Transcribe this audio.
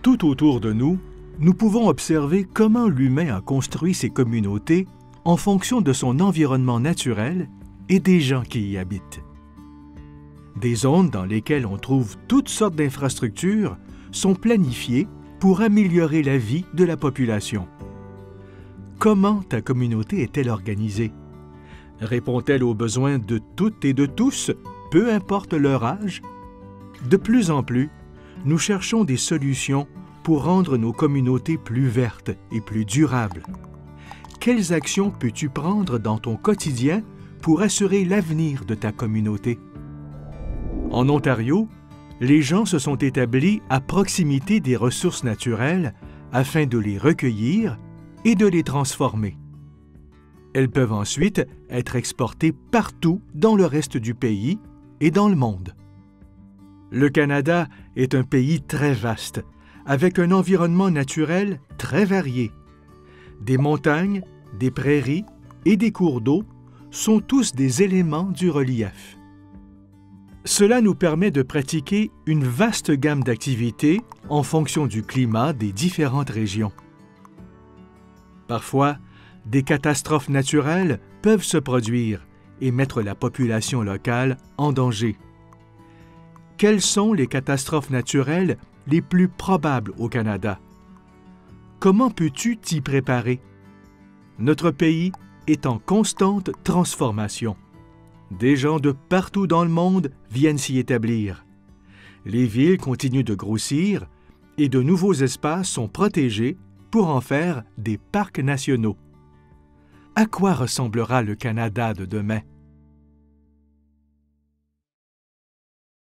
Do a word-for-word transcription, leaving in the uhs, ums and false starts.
Tout autour de nous, nous pouvons observer comment l'humain a construit ses communautés en fonction de son environnement naturel et des gens qui y habitent. Des zones dans lesquelles on trouve toutes sortes d'infrastructures sont planifiées pour améliorer la vie de la population. Comment ta communauté est-elle organisée? Répond-elle aux besoins de toutes et de tous, peu importe leur âge? De plus en plus, nous cherchons des solutions pour rendre nos communautés plus vertes et plus durables. Quelles actions peux-tu prendre dans ton quotidien pour assurer l'avenir de ta communauté? En Ontario, les gens se sont établis à proximité des ressources naturelles afin de les recueillir et de les transformer. Elles peuvent ensuite être exportées partout dans le reste du pays et dans le monde. Le Canada est un pays très vaste, avec un environnement naturel très varié. Des montagnes, des prairies et des cours d'eau sont tous des éléments du relief. Cela nous permet de pratiquer une vaste gamme d'activités en fonction du climat des différentes régions. Parfois, des catastrophes naturelles peuvent se produire et mettre la population locale en danger. Quelles sont les catastrophes naturelles les plus probables au Canada? Comment peux-tu t'y préparer? Notre pays est en constante transformation. Des gens de partout dans le monde viennent s'y établir. Les villes continuent de grossir et de nouveaux espaces sont protégés pour en faire des parcs nationaux. À quoi ressemblera le Canada de demain?